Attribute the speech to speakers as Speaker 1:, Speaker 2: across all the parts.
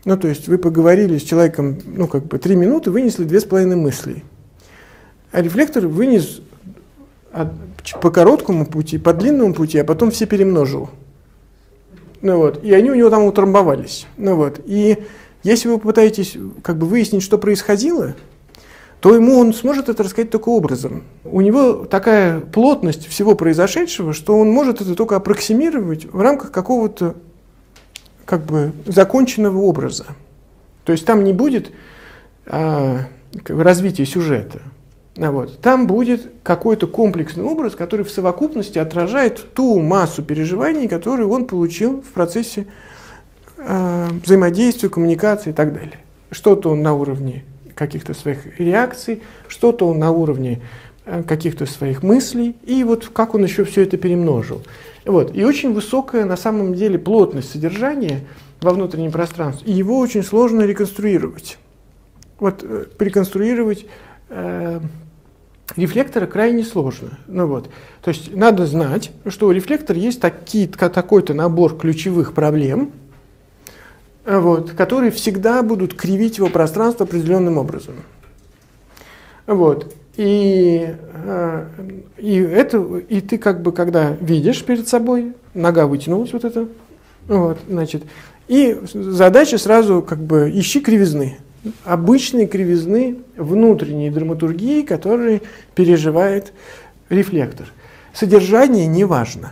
Speaker 1: Ну, то есть вы поговорили с человеком, ну, как бы 3 минуты, вынесли 2,5 мысли. А рефлектор вынес по короткому пути, по длинному пути, а потом все перемножил. Ну, вот. И они у него там утрамбовались. Ну, вот. И если вы попытаетесь как бы выяснить, что происходило, то ему он сможет это рассказать только образом. У него такая плотность всего произошедшего, что он может это только аппроксимировать в рамках какого-то как бы законченного образа. То есть там не будет развития сюжета. Вот. Там будет какой-то комплексный образ, который в совокупности отражает ту массу переживаний, которые он получил в процессе взаимодействия, коммуникации и так далее. Что-то он на уровне каких-то своих реакций, что-то он на уровне каких-то своих мыслей, и вот как он еще все это перемножил. Вот. И очень высокая на самом деле плотность содержания во внутреннем пространстве, и его очень сложно реконструировать. Вот реконструировать рефлектора крайне сложно. Ну, вот. То есть надо знать, что у рефлектора есть такой-то набор ключевых проблем, вот, которые всегда будут кривить его пространство определенным образом. Вот. И ты как бы, когда видишь перед собой, нога вытянулась вот это, вот, значит, и задача сразу как бы ищи кривизны. Обычные кривизны внутренней драматургии, которые переживает рефлектор. Содержание не важно.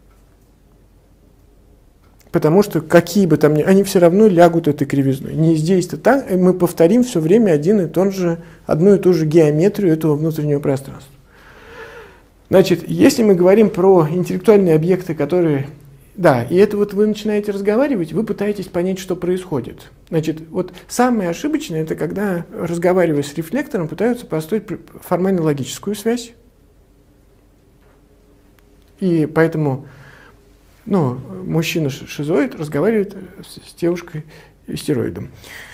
Speaker 1: Потому что какие бы там ни, они все равно лягут этой кривизной. Не здесь-то так, мы повторим все время одну и ту же геометрию этого внутреннего пространства. Значит, если мы говорим про интеллектуальные объекты, которые... Да, и это вот вы начинаете разговаривать, вы пытаетесь понять, что происходит. Значит, вот самое ошибочное, это когда, разговаривая с рефлектором, пытаются построить формально-логическую связь. И поэтому... Ну, мужчина-шизоид разговаривает с девушкой истероидом.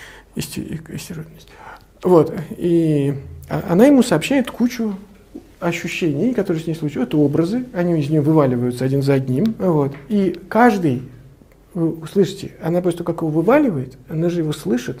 Speaker 1: Вот. И она ему сообщает кучу ощущений, которые с ней случаются. Это образы, они из нее вываливаются один за одним. Вот. И каждый, вы услышите, она после того, как его вываливает, она же его слышит.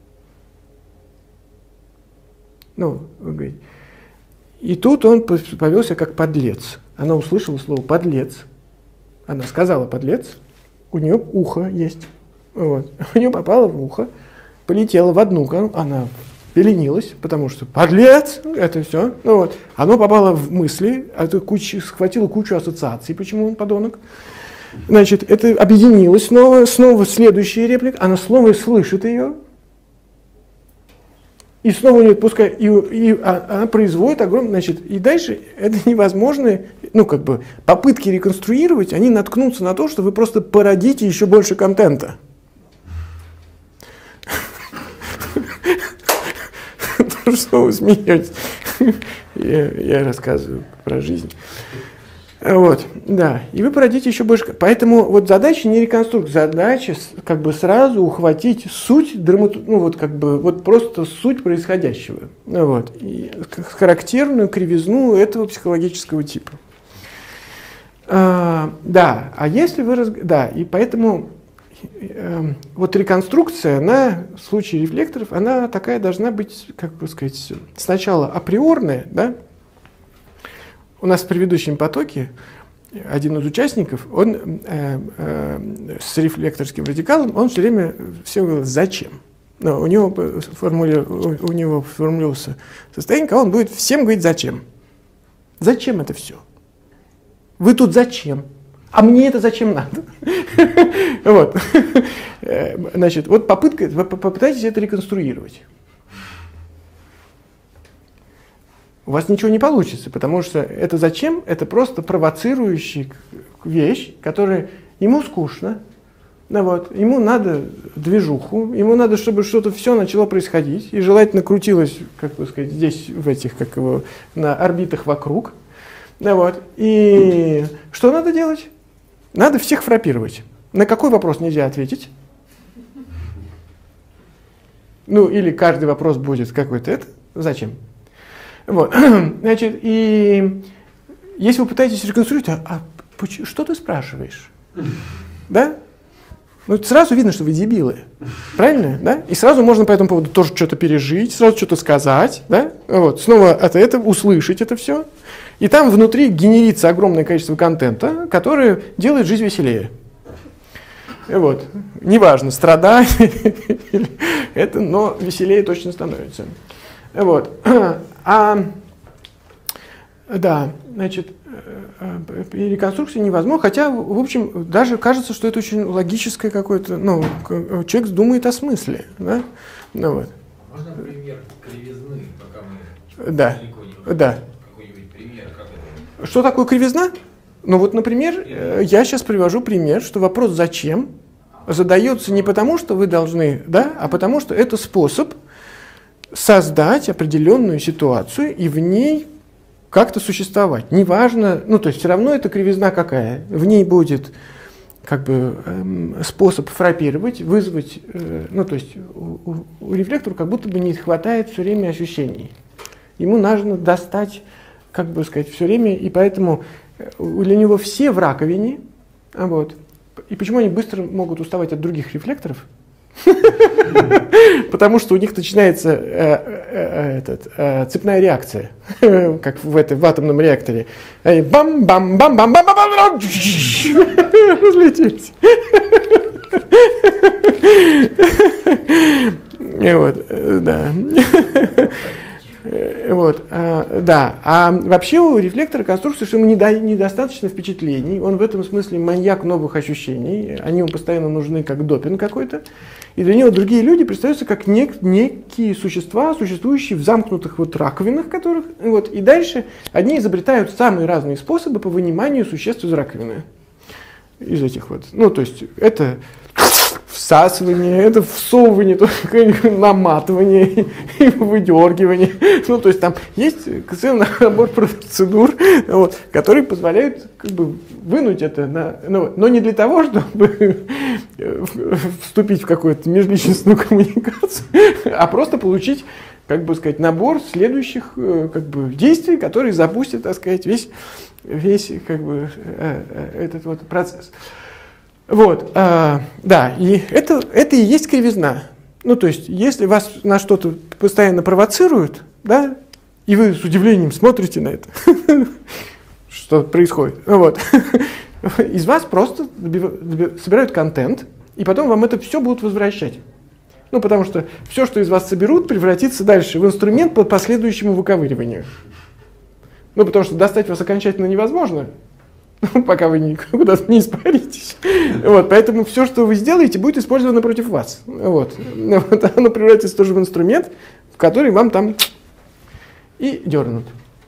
Speaker 1: Ну, вы говорите. И тут он повел себя как подлец. Она услышала слово «подлец». Она сказала «подлец», у нее ухо есть. Вот. У нее попало в ухо, полетело в одну, она пеленилась, потому что «подлец» — это все. Ну, вот. Оно попало в мысли, схватило кучу ассоциаций, почему он подонок. Значит, это объединилось снова следующая реплика, она снова слышит ее. И снова у нее отпускает, и она производит огромное, значит, и дальше это невозможно, ну, как бы, попытки реконструировать, они наткнутся на то, что вы просто породите еще больше контента. Что вы смеетесь? Я рассказываю про жизнь. Вот, да, и вы породите еще больше. Поэтому вот задача не реконструкция, задача как бы сразу ухватить суть ну вот как бы вот просто суть происходящего, вот, и характерную кривизну этого психологического типа. Да, а если вы да, и поэтому вот реконструкция, она в случае рефлекторов, она такая должна быть, как бы сказать, сначала априорная, да. У нас в предыдущем потоке один из участников, он с рефлекторским радикалом, он все время все говорил «зачем?». Но у него формулировался состояние, когда он будет всем говорить «зачем?». Зачем это все? Вы тут зачем? А мне это зачем надо? Вот. Значит, вот попытайтесь это реконструировать. У вас ничего не получится, потому что это зачем? Это просто провоцирующая вещь, которая ему скучно, да, вот, ему надо движуху, ему надо, чтобы что-то все начало происходить, и желательно крутилось, как бы сказать, здесь, в этих, как его, на орбитах вокруг. Да, вот. И что надо делать? Надо всех фрапировать. На какой вопрос нельзя ответить? Ну, или каждый вопрос будет какой-то это. Зачем? Вот. Значит, и если вы пытаетесь реконструировать, что ты спрашиваешь? Да? Ну, сразу видно, что вы дебилы. Правильно? Да? И сразу можно по этому поводу тоже что-то пережить, сразу что-то сказать, да? Вот. Снова это услышать это все. И там внутри генерится огромное количество контента, которое делает жизнь веселее. Вот. Неважно, страдать, это, но веселее точно становится. Вот. Да, значит, реконструкция невозможна, хотя, в общем, даже кажется, что это очень логическое какое-то, ну, человек думает о смысле, да? Ну, вот.
Speaker 2: Можно пример кривизны, пока мы
Speaker 1: да.
Speaker 2: далеко не
Speaker 1: да.
Speaker 2: Какой-нибудь пример, как это?
Speaker 1: Что такое кривизна? Ну вот, например, я сейчас привожу пример, что вопрос «зачем?» задается не потому, что вы должны, да, а потому, что это способ создать определенную ситуацию и в ней как-то существовать. Неважно, ну то есть все равно это кривизна какая. В ней будет как бы способ фрапировать, вызвать, ну то есть у рефлектора как будто бы не хватает все время ощущений. Ему нужно достать, как бы сказать, все время, и поэтому для него все в раковине, вот. И почему они быстро могут уставать от других рефлекторов? Потому что у них начинается цепная реакция, как в атомном реакторе. Бам-бам-бам-бам-бам-бам-бам, разлетелись. Вот, да. Вот, да. А вообще у рефлектора конструкция, что ему недостаточно впечатлений. Он в этом смысле маньяк новых ощущений. Они ему постоянно нужны как допинг какой-то. И для него другие люди представляются как некие существа, существующие в замкнутых вот раковинах, которых. Вот, и дальше одни изобретают самые разные способы по выниманию существ из раковины. Из этих вот. Ну, то есть это всасывание, это всовывание, наматывание и выдергивание. Ну, то есть там есть целый набор процедур, вот, которые позволяют как бы вынуть это, но не для того, чтобы вступить в какую-то межличностную коммуникацию, а просто получить, как бы сказать, набор следующих как бы действий, которые запустят, так сказать, весь как бы этот вот процесс. Вот, да, и это и есть кривизна. Ну, то есть, если вас на что-то постоянно провоцируют, да, и вы с удивлением смотрите на это, что происходит, вот, из вас просто собирают контент, и потом вам это все будут возвращать. Ну, потому что все, что из вас соберут, превратится дальше в инструмент по последующему выковыриванию. Ну, потому что достать вас окончательно невозможно, пока вы никуда не испаритесь. Вот, поэтому все, что вы сделаете, будет использовано против вас. Вот. Оно превратится тоже в инструмент, в который вам там и дернут.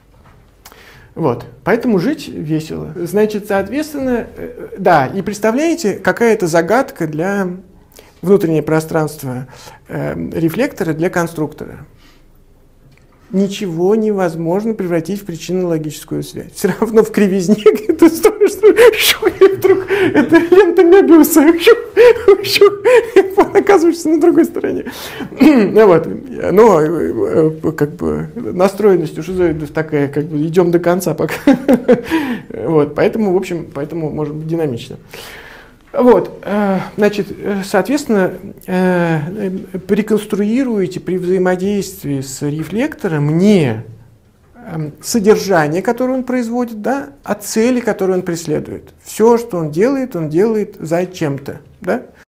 Speaker 1: Вот. Поэтому жить весело. Значит, соответственно, да, и представляете, какая-то загадка для внутреннего пространства рефлектора для конструктора. Ничего невозможно превратить в причинно-логическую связь. Все равно в кривизне ты стоишь, вдруг это лента Мебиуса, оказываешься на другой стороне. Вот. Но как бы настроенность у шизоидов такая, как бы идем до конца пока. Вот. Поэтому, в общем, может быть динамично. Вот, значит, соответственно, реконструируете при взаимодействии с рефлектором не содержание, которое он производит, да, а цели, которые он преследует. Все, что он делает зачем-то, да.